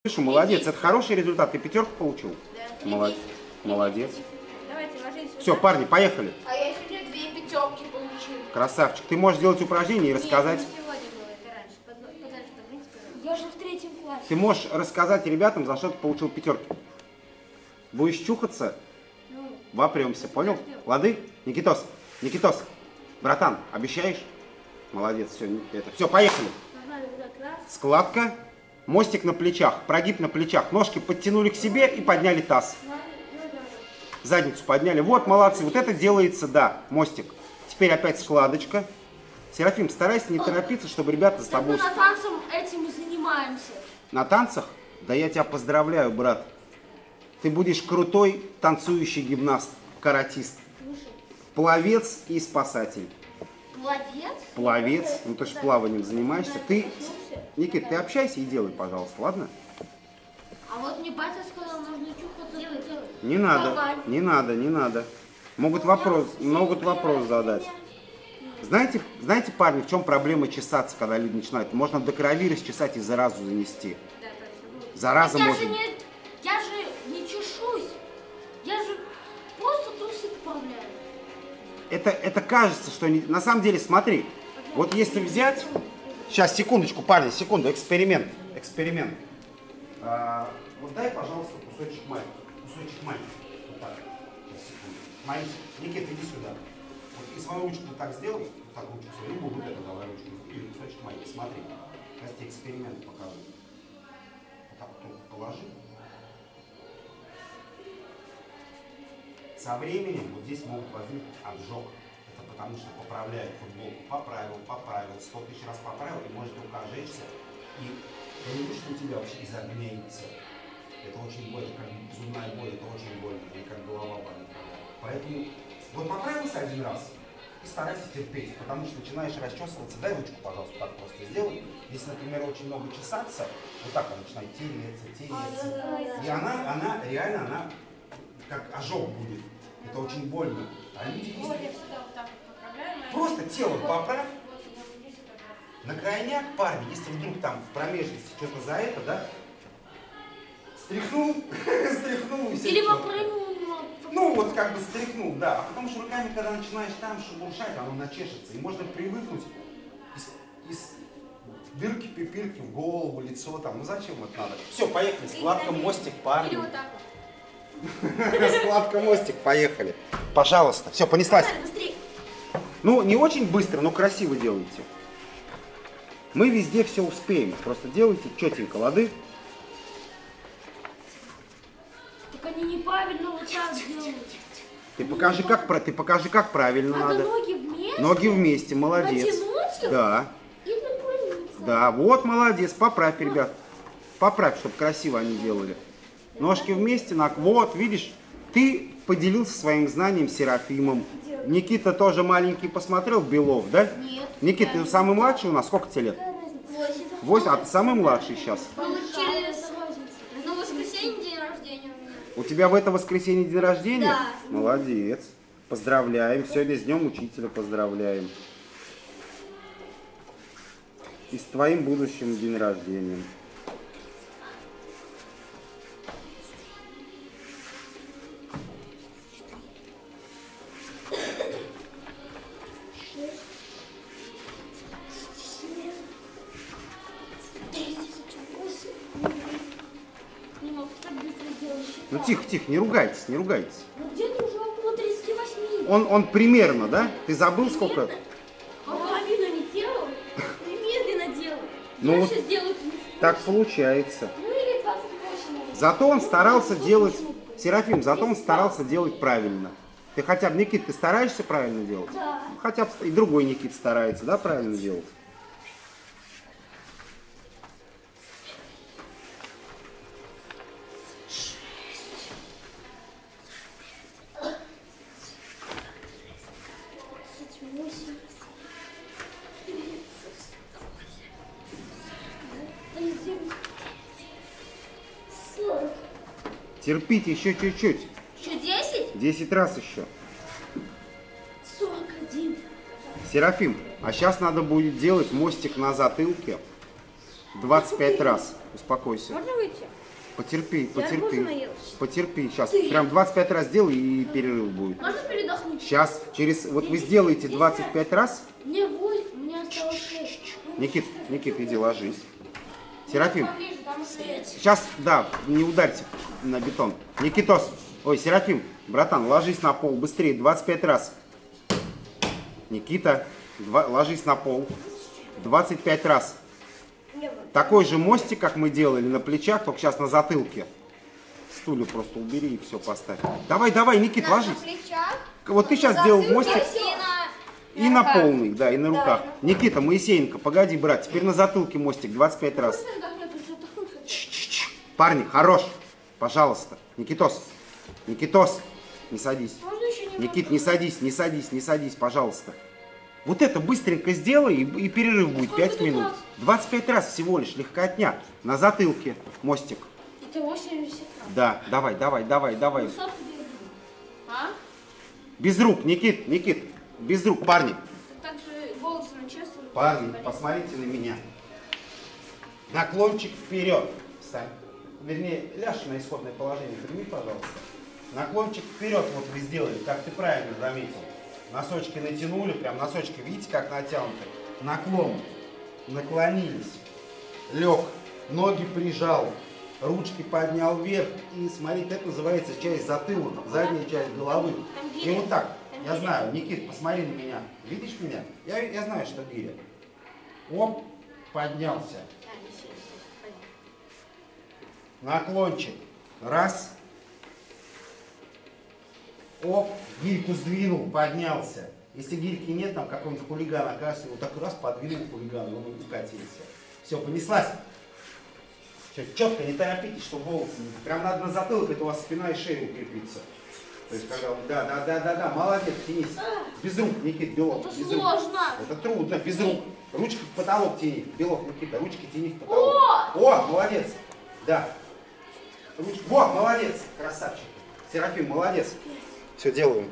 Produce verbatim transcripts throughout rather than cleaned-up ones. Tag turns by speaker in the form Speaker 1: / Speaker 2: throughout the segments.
Speaker 1: Слушай, молодец, это хороший результат. Ты пятерку получил?
Speaker 2: Да.
Speaker 1: Молодец. Молодец.
Speaker 2: Давайте, ложись.
Speaker 1: Все, парни, поехали.
Speaker 3: А я сегодня две пятерки получил.
Speaker 1: Красавчик. Ты можешь сделать упражнение и рассказать.
Speaker 2: Нет, не сегодня было, это раньше. Под- подальше подвиньте, пожалуйста.
Speaker 3: Я же в третьем классе.
Speaker 1: Ты можешь рассказать ребятам, за что ты получил пятерки. Будешь чухаться,
Speaker 2: Ну,
Speaker 1: вопремся, понял? Лады? Никитос, Никитос, братан, обещаешь? Молодец, все, это. Все, поехали.
Speaker 2: нормально, вот так, раз.
Speaker 1: Складка, мостик на плечах, прогиб на плечах, ножки подтянули к себе и подняли таз.
Speaker 2: Ну, ну, давай.
Speaker 1: Задницу подняли. Вот, молодцы, вот это делается, да, мостик. Теперь опять складочка. Серафим, старайся не торопиться, чтобы ребята с
Speaker 3: Так
Speaker 1: тобой...
Speaker 3: мы на танцем этим и занимаемся.
Speaker 1: На танцах? Да я тебя поздравляю, брат. Ты будешь крутой танцующий гимнаст, каратист,
Speaker 2: Слушай,
Speaker 1: пловец и спасатель.
Speaker 3: Молодец.
Speaker 1: Пловец, ну ты же плаванием занимаешься. Ты, Никит, ты общайся и делай, пожалуйста, ладно?
Speaker 3: А вот мне батя сказал, нужно чухаться.
Speaker 2: делай, делай.
Speaker 1: Не надо,
Speaker 3: Давай.
Speaker 1: не надо, не надо. Могут вопрос, могут вопрос задать. Знаете, знаете, парни, в чем проблема чесаться, когда люди начинают? Можно до крови расчесать и заразу занести.
Speaker 2: Да, точно. будет.
Speaker 1: Зараза
Speaker 3: я
Speaker 1: может...
Speaker 3: же не, я же не чешусь. Я же просто трусы поправляю.
Speaker 1: Это, это кажется, что... Не... На самом деле, смотри, вот если взять... Сейчас, секундочку, парни, секунду, эксперимент, эксперимент. А, вот дай, пожалуйста, кусочек майки, кусочек майки, вот так, секунду. Майки, Никита, иди сюда. Вот, и свою ручку вот так сделай, вот так ручку свою, либо вот эту давай ручку, или кусочек майки, смотри. Сейчас тебе эксперимент покажу. Вот так вот положи. Со временем вот здесь могут возникнуть обжог. Это потому что поправляет футболку. Поправил, поправил, сто тысяч раз поправил, и может рука жечься. И я не вижу, что у тебя вообще изогнется. Это очень больно, как зубная боль, это очень больно, и как голова болит. Поэтому вот поправился один раз и старайся терпеть, потому что начинаешь расчесываться. Дай ручку, пожалуйста, так просто сделай. Если, например, очень много чесаться, вот так она начинает тереться, тереться. И она, она реально, она как ожог будет. Это очень больно. А люди,
Speaker 2: Вот
Speaker 1: если...
Speaker 2: я всегда вот так вот поправляю. мои-
Speaker 1: Просто тело поправь.
Speaker 2: Вот сюда, вот здесь вот так вот.
Speaker 1: На крайняк, парни, если вдруг там в промежности что-то за это, да, стряхнул, стряхнул и все.
Speaker 3: Или
Speaker 1: четко.
Speaker 3: попрыгнул.
Speaker 1: Ну, вот как бы стряхнул, да. А потому что руками, когда начинаешь там шебуршать, оно начешется. И можно привыкнуть из, из дырки, пипирки в голову, лицо там. Ну зачем это надо? Все, поехали. Складка, мостик, парни.
Speaker 2: Или вот так вот.
Speaker 1: Складка, мостик, поехали. Пожалуйста. Все, понеслась.
Speaker 3: Давай, быстрее.
Speaker 1: Ну, не очень быстро, но красиво делайте. Мы везде все успеем. Просто делайте четенько, лады?
Speaker 3: Так они неправильно вот так делают.
Speaker 1: Ты покажи, как, про- ты покажи, как правильно
Speaker 3: Надо
Speaker 1: надо.
Speaker 3: ноги вместе.
Speaker 1: Ноги вместе, молодец.
Speaker 3: Натянуть их
Speaker 1: Да,
Speaker 3: и наклониться.
Speaker 1: да, вот молодец. Поправь, ребят. Поправь, чтобы красиво они делали. Ножки вместе, ног. Вот, видишь, ты поделился своим знанием с Серафимом. Никита тоже маленький посмотрел, Белов, да?
Speaker 3: Нет.
Speaker 1: Никита, ты самый младший у нас? Сколько тебе лет?
Speaker 3: Восемь.
Speaker 1: Восемь, а ты самый младший сейчас.
Speaker 3: Ну, через... Ну, воскресенье день рождения у меня.
Speaker 1: У тебя в это воскресенье день рождения?
Speaker 3: Да.
Speaker 1: Молодец. Поздравляем. Сегодня с Днем Учителя поздравляем. И с твоим будущим день рождения.
Speaker 3: Не могу так быстро сделать.
Speaker 1: Ну тихо, тихо, не ругайтесь, не ругайтесь.
Speaker 3: Ну, где-то уже около тридцати восьми.
Speaker 1: Он, он примерно, да? Ты забыл сколько?
Speaker 3: А половину не делал? Ты медленно делал.
Speaker 1: Ну
Speaker 3: Я
Speaker 1: вот
Speaker 3: сейчас сделаю.
Speaker 1: Так получается.
Speaker 3: Ну, или двадцать восемь.
Speaker 1: Зато он старался делать, Серафим, зато он старался делать правильно. Ты хотя бы, Никит, ты стараешься правильно делать?
Speaker 3: Да.
Speaker 1: Хотя бы и другой Никит старается, да, правильно делать? Терпите еще чуть-чуть.
Speaker 3: Еще десять?
Speaker 1: Десять раз еще.
Speaker 3: Сорок один.
Speaker 1: Серафим, а сейчас надо будет делать мостик на затылке. двадцать пять раз. Успокойся.
Speaker 2: Можно выйти?
Speaker 1: Потерпи,
Speaker 2: Я арбуза
Speaker 1: потерпи.
Speaker 2: наелась.
Speaker 1: Потерпи. Сейчас прям двадцать пять раз сделай и перерыв будет.
Speaker 3: Можно передохнуть?
Speaker 1: Сейчас, через, вот вы сделаете двадцать пять раз.
Speaker 3: Мне восемь, у меня осталось шесть.
Speaker 1: Никит, Никит, иди ложись. Серафим,
Speaker 3: Поближе, там стоять.
Speaker 1: сейчас, да, не ударьте на бетон. Никитос, ой, Серафим, братан, ложись на пол, быстрее, двадцать пять раз. Никита, два, ложись на пол, двадцать пять раз. Такой же мостик, как мы делали на плечах, только сейчас на затылке. Стулья просто убери и все поставь. Давай, давай, Никит, ложись.
Speaker 4: плечах.
Speaker 1: Вот ты сейчас сделал мостик.
Speaker 4: И на...
Speaker 1: И на полный, да, и на руках. Никита, Моисеенко, погоди, брат, теперь на затылке мостик двадцать пять раз. Ч-ч-ч. Парни, хорош, пожалуйста. Никитос, Никитос, не садись.
Speaker 3: Можно еще немного?
Speaker 1: Никит, не садись, не садись, не садись, пожалуйста. Вот это быстренько сделай, и, и перерыв будет
Speaker 3: Сколько
Speaker 1: пять
Speaker 3: тут
Speaker 1: минут.
Speaker 3: раз?
Speaker 1: двадцать пять раз всего лишь, легкотня. На затылке мостик.
Speaker 3: Это восемьдесят раз.
Speaker 1: Да, давай, давай, давай, давай.
Speaker 3: Ну, собственно, а?
Speaker 1: Без рук, Никит, Никит, без рук, парни.
Speaker 3: Так же волосы начесывают.
Speaker 1: Парни, посмотрите на меня. Наклончик вперед. Встань. Вернее, ляжь на исходное положение. Прими, пожалуйста. Наклончик вперед вот вы сделали, как ты правильно заметил. Носочки натянули, прям носочки, видите, как натянуты. Наклон. Наклонились. Лег. Ноги прижал. Ручки поднял вверх. И смотрите, это называется часть затылка, задняя часть головы. И вот так. Я знаю, Никит, посмотри на меня. Видишь меня? Я, я знаю, что гиря. Оп, поднялся. Наклончик. Раз. Оп, гирьку сдвинул, поднялся. Если гирьки нет, там какой-нибудь хулиган окажется, вот так раз подвинул хулиган, он укатился. Все, понеслась. Все, четко, не торопитесь, чтобы волосы не... Прям надо на затылок, это у вас спина и шея укрепится. То есть, когда... Да, да, да, да, да, молодец, тянись. Без рук, Никит, Белов,
Speaker 3: Это
Speaker 1: без
Speaker 3: сложно.
Speaker 1: рук. Это трудно, без рук. Ручки в потолок тяни. Белов, Никита, ручки тяни в потолок. О, О молодец. Да. Ручки. Во, молодец, красавчик. Серафим, молодец. Все делаем.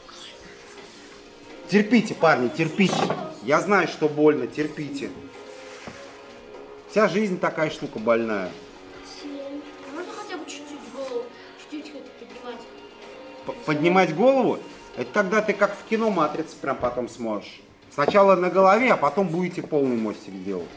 Speaker 1: Терпите, парни, терпите. Я знаю, что больно, терпите. Вся жизнь такая штука больная.
Speaker 3: Семь. Можно хотя бы чуть-чуть голову, чуть-чуть хоть поднимать?
Speaker 1: П- Поднимать голову, это тогда ты как в кино «Матрица» прям потом сможешь. Сначала на голове, а потом будете полный мостик делать.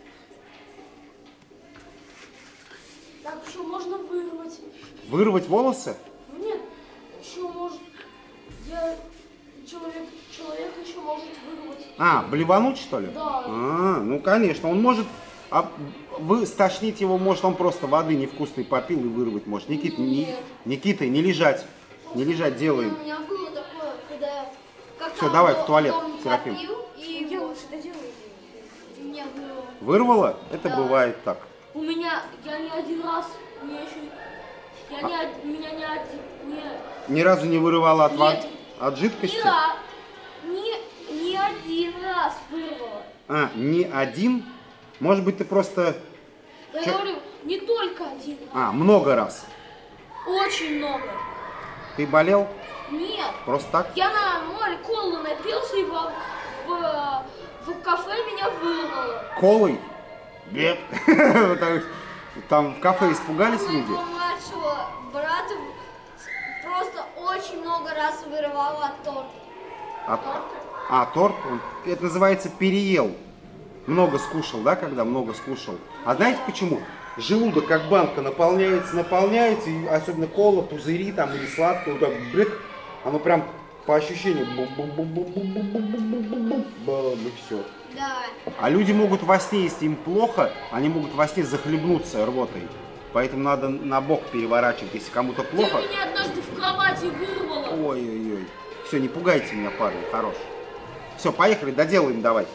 Speaker 3: Так, что можно вырвать?
Speaker 1: Вырвать волосы?
Speaker 3: Ну нет, еще может... Я... Человек, человек еще может вырвать.
Speaker 1: А, блевануть, что ли?
Speaker 3: Да.
Speaker 1: А, ну, конечно, он может... А вы стошнить его, может, он просто воды невкусной попил и вырвать может. Никит, не,
Speaker 3: Нет.
Speaker 1: Никита, не лежать. Не лежать, делаем.
Speaker 4: У меня было такое, когда я как-то
Speaker 1: Всё, давай в
Speaker 4: дом-
Speaker 1: туалет,
Speaker 4: дом
Speaker 1: Серафим.
Speaker 4: попил, и
Speaker 2: Где лучше это делаете?
Speaker 4: мне было...
Speaker 1: Вырвало? Это
Speaker 4: Да.
Speaker 1: бывает так.
Speaker 3: У меня, я не один раз, мне еще... Я не один, у меня не один, не...
Speaker 1: Ни разу не вырывала от, вод-
Speaker 3: Нет.
Speaker 1: от жидкости?
Speaker 3: Ни, раз, ни, ни один раз вырвала.
Speaker 1: А, не один? Может быть, ты просто...
Speaker 3: Я
Speaker 1: Чё?
Speaker 3: говорю, не только один раз.
Speaker 1: А, много раз.
Speaker 3: Очень много.
Speaker 1: Ты болел?
Speaker 3: Нет.
Speaker 1: Просто так?
Speaker 3: Я на море колу напился и в, в, в кафе меня вырвало.
Speaker 1: Колой? Нет. Потому что Там в кафе испугались
Speaker 4: У
Speaker 1: люди?
Speaker 4: моего младшего брата просто очень много раз вырывало от торта.
Speaker 1: А, а, торт? Он- это называется переел. Много скушал, да, когда много скушал? А знаете почему? Желудок как банка наполняется, наполняется, и особенно кола, пузыри там или сладкое, вот так брык, оно прям по ощущению бум-бум-бум-бум-бум-бум-бум-бум-бум, бам, и все.
Speaker 4: Да.
Speaker 1: А люди могут во сне, если им плохо, они могут во сне захлебнуться рвотой. Поэтому надо на бок переворачивать, если кому-то
Speaker 3: Ты
Speaker 1: плохо.
Speaker 3: меня однажды в кровати вырвало.
Speaker 1: Ой-ой-ой. Все, не пугайте меня, парни, хорош. Все, поехали, доделаем давай.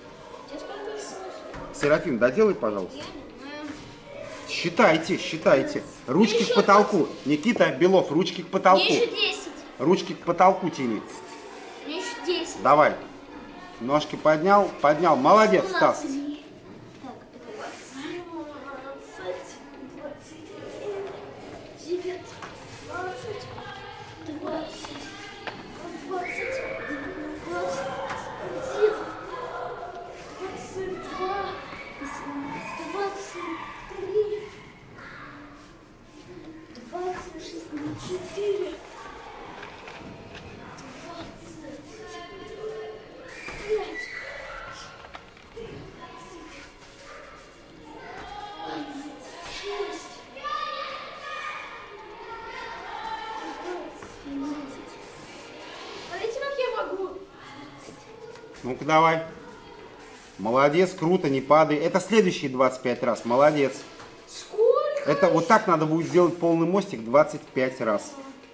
Speaker 1: Серафим, доделай, пожалуйста. Считайте, считайте. Ручки к потолку. Никита Белов, ручки к потолку.
Speaker 3: Мне еще десять.
Speaker 1: Ручки к потолку тяни.
Speaker 3: Мне еще десять.
Speaker 1: Давай. Ножки поднял, поднял. Молодец, Стас.
Speaker 3: Так, это двадцать, двадцать один, девятнадцать, двадцать, двадцать, двадцать один, двадцать два, двадцать четыре.
Speaker 2: Смотрите, как я могу.
Speaker 1: Ну-ка давай. Молодец, круто, не падай. Это следующие двадцать пять раз. Молодец.
Speaker 3: Сколько?
Speaker 1: Это вот так надо будет сделать полный мостик двадцать пять раз.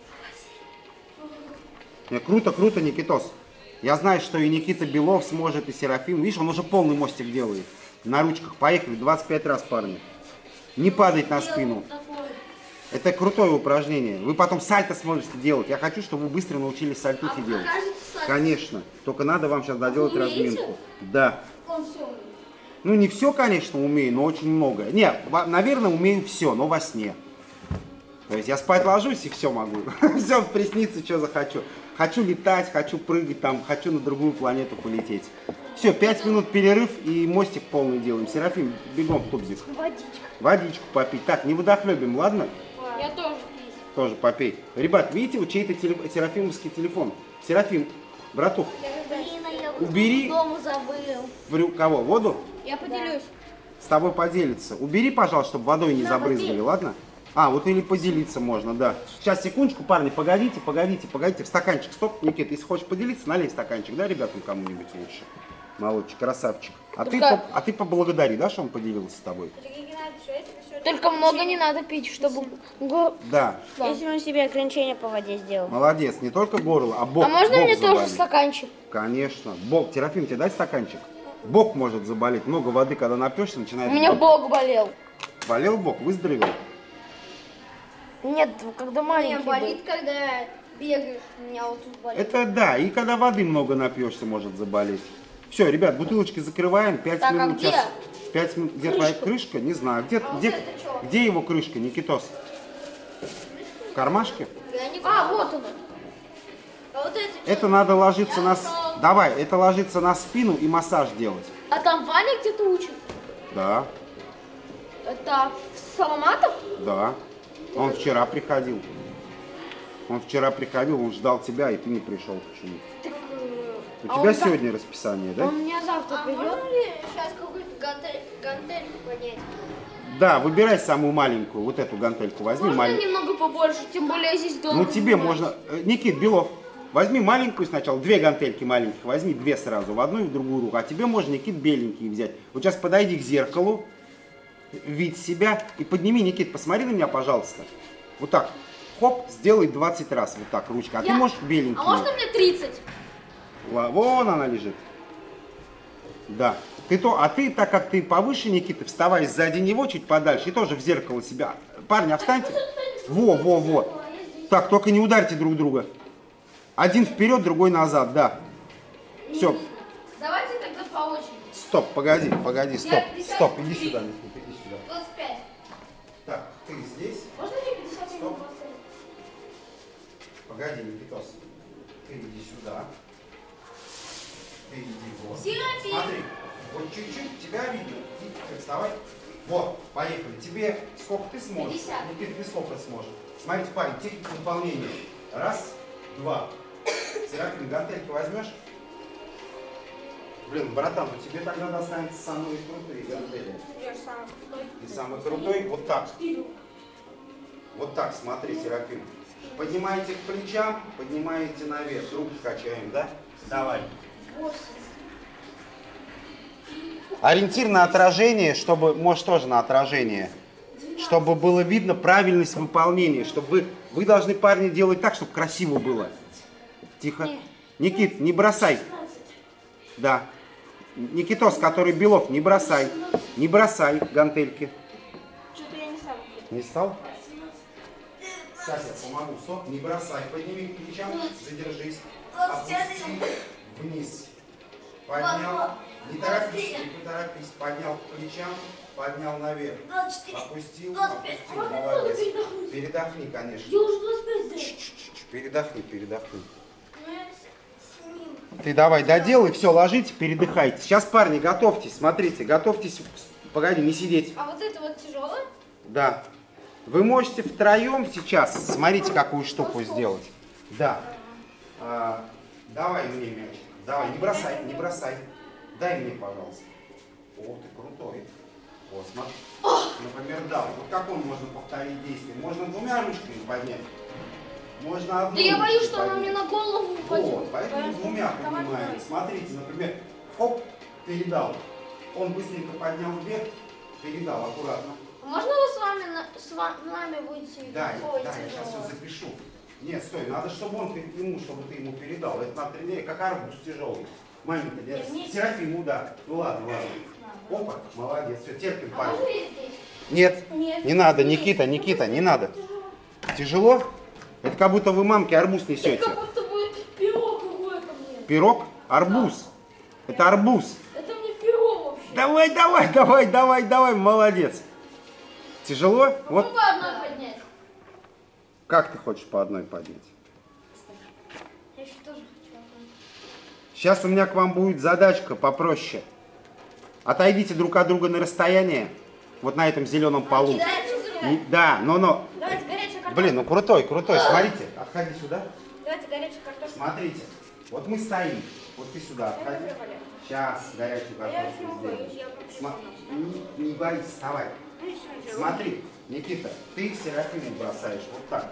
Speaker 1: Не, круто, круто, Никитос. Я знаю, что и Никита Белов сможет, и Серафим. Видишь, он уже полный мостик делает. На ручках. Поехали. двадцать пять раз, парни. Не падать на спину. Это крутое упражнение. Вы потом сальто сможете делать. Я хочу, чтобы вы быстро научились сальтухи делать. Конечно. Только надо вам сейчас доделать
Speaker 3: Вы умеете?
Speaker 1: разминку. Да.
Speaker 4: Он все умеет.
Speaker 1: Ну, не все, конечно, умею, но очень много. Не, во- наверное, умею все, но во сне. То есть я спать ложусь и все могу. Все приснится, что захочу. Хочу летать, хочу прыгать, там, хочу на другую планету полететь. Все, пять минут перерыв и мостик полный делаем. Серафим, бегом в тубзик.
Speaker 3: Водичка.
Speaker 1: Водичку попить. Так, не водохлебим, ладно?
Speaker 2: Я тоже.
Speaker 1: Тоже попей. Ребят, видите, вот чей-то теле- серафимовский телефон. Серафим, братух,
Speaker 3: Блин, а я
Speaker 1: Убери.
Speaker 3: дома забыл.
Speaker 1: врю, кого? Воду?
Speaker 2: Я поделюсь.
Speaker 1: С тобой поделиться. Убери, пожалуйста, чтобы водой не
Speaker 3: На
Speaker 1: забрызгали,
Speaker 3: воде.
Speaker 1: ладно? А, вот или поделиться можно, да. Сейчас, секундочку, парни, погодите, погодите, погодите. В стаканчик, стоп, Никит, если хочешь поделиться, налей стаканчик, да, ребятам кому-нибудь лучше. Молодчик, красавчик. А ты,
Speaker 2: Только-
Speaker 1: по- а ты поблагодари, да, что он поделился с тобой?
Speaker 2: Только много не надо пить, чтобы... го-
Speaker 1: Да,
Speaker 5: Если он себе ограничения по воде сделал.
Speaker 1: молодец, не только горло, а бок.
Speaker 2: А можно
Speaker 1: бок
Speaker 2: мне тоже
Speaker 1: заболит.
Speaker 2: стаканчик?
Speaker 1: Конечно. Бок, Терафим, тебе дай стаканчик? Бок может заболеть. Много воды, когда напьешься, начинает...
Speaker 2: У меня
Speaker 1: бок.
Speaker 2: бок болел.
Speaker 1: Болел бок, выздоровел.
Speaker 2: Нет, когда
Speaker 4: У
Speaker 2: маленький
Speaker 4: меня болит, когда бегаешь. У меня вот тут болит.
Speaker 1: Это да, и когда воды много напьешься, может заболеть. Все, ребят, бутылочки закрываем. Пять
Speaker 2: Так, а
Speaker 1: минут.
Speaker 2: где?
Speaker 1: сейчас- Пять минут. Где твоя крышка? Не знаю. Где,
Speaker 4: вот
Speaker 1: где,
Speaker 4: это чё?
Speaker 1: где его крышка, Никитос? В кармашке?
Speaker 4: Я не
Speaker 2: А, вот он.
Speaker 4: А вот это
Speaker 1: Это надо ложиться на... с- Давай, это ложиться на спину и массаж делать.
Speaker 3: А там Ваня где-то учит?
Speaker 1: Да,
Speaker 3: Это в Соломатов?
Speaker 1: да. Он вчера приходил. Он вчера приходил, он ждал тебя, и ты не пришел почему-то.
Speaker 3: Так, э,
Speaker 1: У
Speaker 3: а
Speaker 1: тебя
Speaker 3: он
Speaker 1: сегодня расписание, да?
Speaker 3: Он меня завтра
Speaker 4: А
Speaker 3: придет.
Speaker 4: можно ли сейчас какую-то гантель, гантельку поднять?
Speaker 1: Да, выбирай самую маленькую, вот эту гантельку возьми.
Speaker 3: Можно
Speaker 1: маленькую.
Speaker 3: немного побольше, тем более здесь долго.
Speaker 1: Ну тебе
Speaker 3: занимаюсь.
Speaker 1: можно... э, Никит Белов, возьми маленькую сначала, две гантельки маленьких, возьми две сразу, в одну и в другую руку. А тебе можно, Никит, беленькие взять. Вот сейчас подойди к зеркалу, видь себя и подними, Никит, посмотри на меня, пожалуйста. Вот так, хоп, сделай двадцать раз, вот так, ручка. А ты
Speaker 3: Я-
Speaker 1: можешь беленькие.
Speaker 3: А можно мне тридцать?
Speaker 1: Ла- Вон она лежит. Да. Ты то, а ты, так как ты повыше, Никита, вставай сзади него чуть подальше и тоже в зеркало себя. Парни, а встаньте. Во, во, во. Так, только не ударьте друг друга. Один вперед, другой назад, да. Все.
Speaker 3: Давайте тогда по очереди.
Speaker 1: Стоп, погоди, погоди, стоп.
Speaker 3: Я пятьдесят
Speaker 1: Стоп, иди сюда, Никита, иди сюда.
Speaker 4: двадцать пять.
Speaker 1: Так, ты здесь.
Speaker 3: Можно мне пятьдесят
Speaker 1: Стоп.
Speaker 3: минут поставить?
Speaker 1: Погоди, Никитос. Ты иди сюда. Ты иди вот.
Speaker 3: Серафим.
Speaker 1: Смотри, вот чуть-чуть тебя видно. Ты вставай. Вот, поехали. Тебе сколько ты сможешь?
Speaker 3: пятьдесят.
Speaker 1: Никита, ты сколько сможешь? Смотрите, парень, техника выполнения. Раз, два. Серафим, гантельки возьмешь? Блин, братан, ну тебе тогда достанется самые крутые гантели.
Speaker 2: Я же самый крутой.
Speaker 1: Ты самый крутой. Вот так. Вот так, смотри, Серафим. Поднимаете к плечам, поднимаете наверх. Руки качаем, да? Давай. Ориентир на отражение, чтобы, может, тоже на отражение, чтобы было видно правильность выполнения, чтобы вы, вы должны, парни, делать так, чтобы красиво было. Тихо. Никит, не бросай. Да. Никитос, который Белов, не бросай. Не бросай гантельки.
Speaker 2: Что-то я не сам.
Speaker 1: Не стал? Сейчас я помогу. Стоп, не бросай. Подними к плечам, задержись. Опусти вниз. Поднял. Не торопись, не поторопись. Поднял к плечам, поднял наверх. Опустил, опустил. Молодец. Передохни, конечно.
Speaker 3: Я уже двадцать пять сделал.
Speaker 1: Чуть-чуть, передохни, передохни. Ты давай доделай, все, ложите, передыхайте. Сейчас, парни, готовьтесь, смотрите, готовьтесь. Погоди, не сидеть.
Speaker 4: А вот это вот тяжелое?
Speaker 1: Да. Вы можете втроем сейчас, смотрите, какую штуку сделать. Да. А, давай мне мячик. Давай, не бросай, не бросай. Дай мне, пожалуйста. О, ты крутой. Вот, смотри. Например, да, вот как он можно повторить действие? Можно двумя ручками поднять. Можно одной.
Speaker 3: Да я боюсь, что
Speaker 1: поднять.
Speaker 3: она мне на голову упадет.
Speaker 1: Вот, поэтому двумя поднимаем. Смотрите, например, хоп, передал. Он быстренько поднял вверх, передал аккуратно.
Speaker 3: Можно вы с вами, на, с вами выйти?
Speaker 1: Да,
Speaker 3: Ой,
Speaker 1: да, я сейчас все запишу. Нет, стой, надо, чтобы он перед ему, чтобы ты ему передал. Это надо тренировать, как арбуз тяжелый. Маменька, нет, Серафиму, да. Ну ладно, ладно. Опа, молодец, все, терпим,
Speaker 3: А
Speaker 1: парень.
Speaker 3: можно я здесь?
Speaker 1: Нет,
Speaker 3: Нет.
Speaker 1: не надо, Никита, Никита, не надо. Тяжело? Это как будто вы мамке арбуз несете.
Speaker 3: Как будто будет пирог какой-то мне.
Speaker 1: Пирог? Арбуз. Это арбуз.
Speaker 3: Это мне пирог вообще.
Speaker 1: Давай, давай, давай, давай, давай, молодец. Тяжело?
Speaker 3: Вот.
Speaker 1: Вот
Speaker 3: По одной поднять.
Speaker 1: как ты хочешь по одной поднять?
Speaker 3: Я еще тоже хочу одной.
Speaker 1: Сейчас у меня к вам будет задачка попроще. Отойдите друг от друга на расстояние. Вот на этом зеленом полу. Не- Да, но-но.
Speaker 5: Давайте горячую картошку.
Speaker 1: Блин, ну крутой, крутой. Смотрите, отходи сюда.
Speaker 5: Давайте горячую картошку.
Speaker 1: Смотрите. Вот мы стоим. Вот ты сюда отходи. Сейчас горячую картошку сделаем. Сма- Не, не боись, вставай. Смотри, Никита, ты Серафиму бросаешь вот так.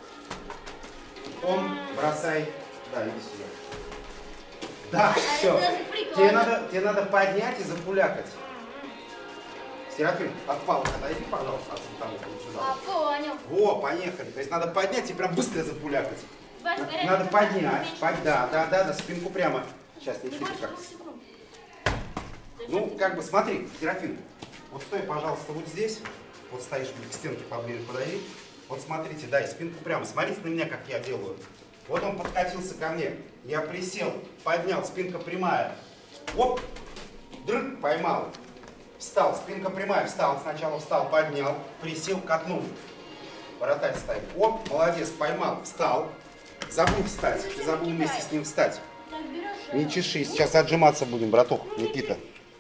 Speaker 1: Он бросай. Да, иди сюда. Да, все.
Speaker 3: даже прикольно.
Speaker 1: Тебе надо, тебе надо поднять и запулякать. Серафим, от палок отойди, пожалуйста, от того, вот сюда.
Speaker 3: А, понял.
Speaker 1: Во, поехали. То есть надо поднять и прям быстро запулякать.
Speaker 3: Вась,
Speaker 1: На-
Speaker 3: горячая
Speaker 1: Надо
Speaker 3: картошка,
Speaker 1: поднять.
Speaker 3: меньше.
Speaker 1: Под- Да, да, да, да, спинку прямо. Сейчас,
Speaker 3: Не
Speaker 1: Никита,
Speaker 3: больше
Speaker 1: как.
Speaker 3: двух секунд.
Speaker 1: Ну, как бы, смотри, Серафим, вот стой, пожалуйста, вот здесь. Вот стоишь, к стенке поближе подойди. Вот смотрите, дай спинку прямо. Смотрите на меня, как я делаю. Вот он подкатился ко мне. Я присел, поднял, спинка прямая. Оп, дрыг, поймал. Встал, спинка прямая, встал. Сначала встал, поднял, присел, катнул. Вратарь стоит. Оп, молодец, поймал, встал. Забыл встать, ты забыл вместе с ним встать.
Speaker 3: Так, берешь,
Speaker 1: Не чеши, сейчас отжиматься будем, братух, Никита.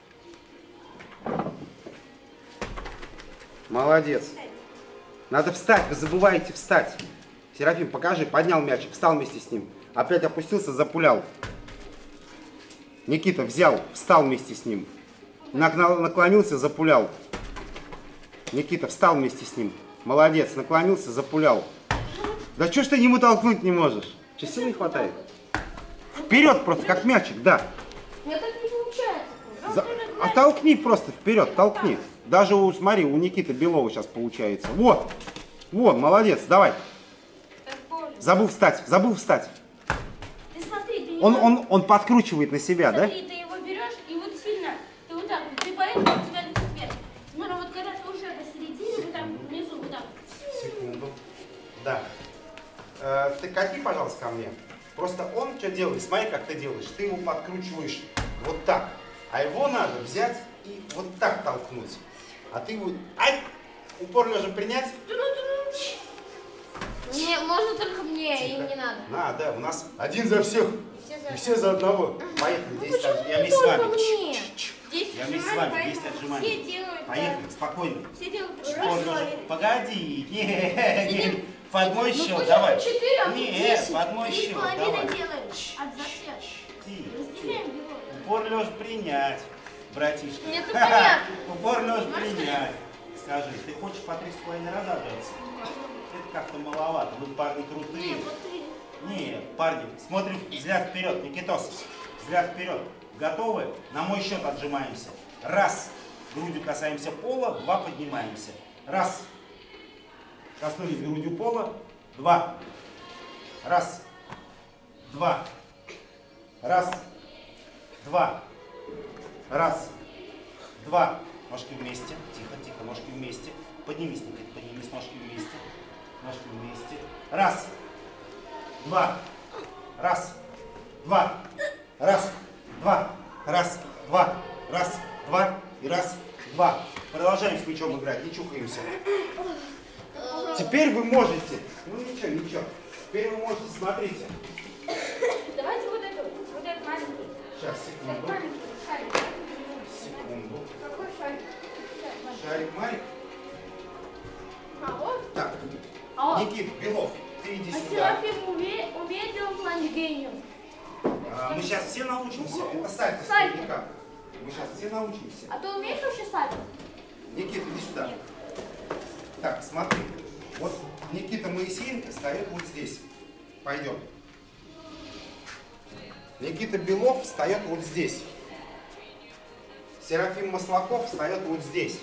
Speaker 1: Молодец. Надо встать, вы забываете встать. Серафим, покажи, поднял мячик, встал вместе с ним. Опять опустился, запулял. Никита взял, встал вместе с ним. Нагнал- Наклонился, запулял. Никита встал вместе с ним. Молодец, наклонился, запулял. Да что ж ты ему толкнуть не можешь? Че, сил не хватает? Вперед просто, как мячик, да.
Speaker 3: У меня так не получается.
Speaker 1: За- А толкни просто вперед, толкни. Даже у, смотри, у Никиты Белова сейчас получается. Вот, вот, молодец, давай. Забыл встать, забыл встать.
Speaker 3: Ты смотри, ты не
Speaker 1: Он,
Speaker 3: можешь-
Speaker 1: он, он подкручивает на себя, да?
Speaker 3: Смотри, ты его берешь и вот сильно, ты вот так, вот, ты поэтому у тебя летит вверх. Ну, но вот когда ты уже посередине, вот там внизу, вот так.
Speaker 1: Секунду. Да. Э, ты кати, пожалуйста, ко мне. Просто он что делает? Смотри, как ты делаешь. Ты его подкручиваешь вот так. А его надо взять и вот так толкнуть. А ты его... Ай! Упор лежа принять?
Speaker 3: Да ну, да ну.
Speaker 4: Не, можно только мне, им не надо.
Speaker 1: Надо, у нас один за всех.
Speaker 4: Все за-
Speaker 1: И все за одного. Поехали, десять отж- Я
Speaker 3: Не
Speaker 1: вместе с
Speaker 3: только
Speaker 1: вами.
Speaker 3: мне. Десять
Speaker 1: Я вместе с
Speaker 3: отжиманий,
Speaker 1: вами,
Speaker 3: поэтому
Speaker 1: десять отжиманий.
Speaker 3: Все делают,
Speaker 1: Поехали, спокойно.
Speaker 3: да. Все делают по
Speaker 1: Упор
Speaker 3: четыре.
Speaker 1: лежа. Погоди. Не, не. Под мой
Speaker 3: Ну,
Speaker 1: счет,
Speaker 3: пусть
Speaker 1: давай.
Speaker 3: по четыре, а мы
Speaker 1: Нет,
Speaker 3: десять.
Speaker 1: под мой
Speaker 3: Три с
Speaker 1: счет,
Speaker 3: половиной
Speaker 1: давай.
Speaker 3: делаем. От засвет.
Speaker 1: Тихо,
Speaker 3: Разделяем
Speaker 1: тихо.
Speaker 3: его.
Speaker 1: Упор лежа принять, братишка.
Speaker 3: Мне это понятно.
Speaker 1: Упор лежа принять. Скажи, ты хочешь по три с половиной раза отжаться? Это как-то маловато. Вы парни крутые.
Speaker 3: Не, вот три.
Speaker 1: Не, парни, смотрим, взгляд вперед, Никитос. Взгляд вперед. Готовы? На мой счет отжимаемся. Раз. Грудью касаемся пола. Два. Поднимаемся. Раз. Коснулись грудью пола. Два. Раз. Два. Раз. Два. Раз. Два. Ножки вместе. Тихо, тихо. Ножки вместе. Поднимись, Никита, поднимись. Ножки вместе. Ножки вместе. Раз. Два. Раз. Два. Раз. Два. Раз. Два. Раз. Два. И раз. Два. Продолжаем с мячом играть. Не чухаемся. Теперь вы можете. Ну ничего, ничего. Теперь вы можете, смотрите.
Speaker 3: Давайте вот это, вот этот маленький.
Speaker 1: Сейчас,
Speaker 3: Этот
Speaker 1: секунду.
Speaker 3: маленький шарик.
Speaker 1: Секунду.
Speaker 3: Какой шарик?
Speaker 1: Шарик Марик.
Speaker 3: А, вот. А,
Speaker 1: Никит, Белов, ты иди
Speaker 3: а
Speaker 1: сюда.
Speaker 3: Серафим умеет, умеет ли он плане гением?
Speaker 1: А, мы сейчас все научимся. Это сальто
Speaker 3: Сальто.
Speaker 1: старика. Мы сейчас все научимся.
Speaker 3: А ты умеешь вообще сальто?
Speaker 1: Никита, иди сюда. Так, смотри. Вот Никита Моисеенко встает вот здесь. Пойдем. Никита Белов встает вот здесь. Серафим Маслаков встает вот здесь.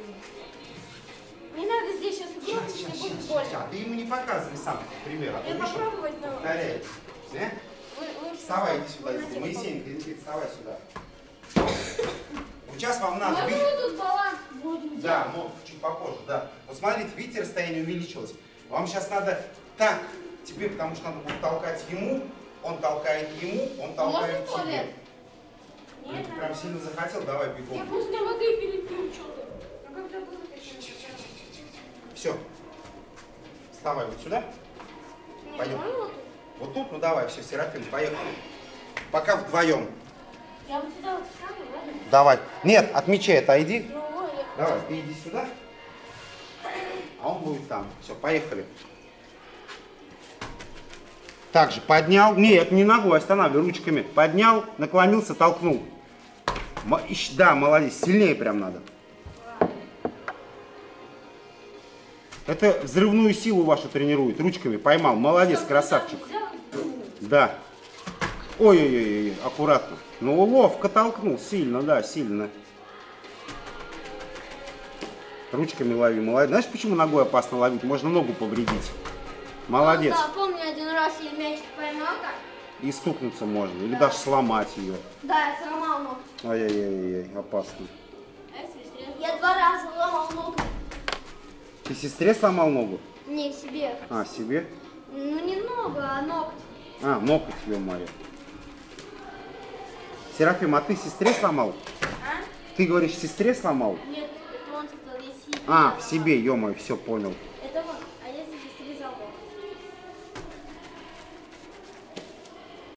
Speaker 3: Не надо здесь сейчас
Speaker 1: Сейчас,
Speaker 3: громко,
Speaker 1: сейчас,
Speaker 3: мне
Speaker 1: сейчас,
Speaker 3: будет
Speaker 1: сейчас.
Speaker 3: больно.
Speaker 1: Ты ему не показывай сам пример. А то
Speaker 3: Я
Speaker 1: видишь, он
Speaker 3: попробовать, но...
Speaker 1: повторяет. Э?
Speaker 3: Вы- вы
Speaker 1: Вставай,
Speaker 3: что?
Speaker 1: иди сюда.
Speaker 3: Вы
Speaker 1: Иди.
Speaker 3: знаете,
Speaker 1: Моисеенко, Никита, вставай сюда. Вот сейчас вам надо...
Speaker 3: Можно
Speaker 1: видеть-
Speaker 3: мы тут баланс будем
Speaker 1: Да,
Speaker 3: делать?
Speaker 1: но чуть попозже, да. Вот смотрите, видите, расстояние увеличилось. Вам сейчас надо так, тебе, потому что надо будет толкать ему, он толкает ему, он толкает
Speaker 4: можно в
Speaker 1: тебе.
Speaker 4: туалет?
Speaker 1: Ну,
Speaker 3: Нет,
Speaker 1: ты прям сильно захотел, давай
Speaker 3: я
Speaker 1: бегом.
Speaker 3: просто воды перепью что-то. А когда было
Speaker 1: Все. Вставай вот сюда. Пойдем.
Speaker 3: можно вот тут?
Speaker 1: Вот тут, ну давай, все, Серафим, поехали. Пока вдвоем.
Speaker 3: Я вот сюда вот встану, ладно?
Speaker 1: Давай. Нет, от мяча отойди.
Speaker 3: Ну, ой, я-
Speaker 1: Давай, ты иди сюда. А он будет там. Все, поехали. Также поднял. Нет, не ногой, останавливай, ручками. Поднял, наклонился, толкнул. М- ищ- Да, молодец. Сильнее прям надо. Это взрывную силу вашу тренирует. Ручками поймал. Молодец, красавчик.
Speaker 3: Взял и-
Speaker 1: Да. Ой-ой-ой, аккуратно. Ну, ловко толкнул. Сильно, да, сильно. Ручками лови, молодец. Знаешь, почему ногой опасно ловить? Можно ногу повредить. Молодец.
Speaker 4: Да, помню, один раз я мячик поймал так.
Speaker 1: И стукнуться можно. Или даже сломать ее.
Speaker 4: Да, я сломал ногу.
Speaker 1: Ай-яй-яй, опасно.
Speaker 3: А если стрелять?
Speaker 4: Я два раза сломал ногу.
Speaker 1: Ты сестре сломал ногу?
Speaker 4: Не себе.
Speaker 1: А, себе?
Speaker 4: Ну не ногу, а ноготь.
Speaker 1: А, ноготь, ё-моё. Серафим, а ты сестре сломал?
Speaker 3: А?
Speaker 1: Ты говоришь, сестре сломал?
Speaker 3: Нет, это он сказал, я себе.
Speaker 1: А, в себе, ё-моё, все понял.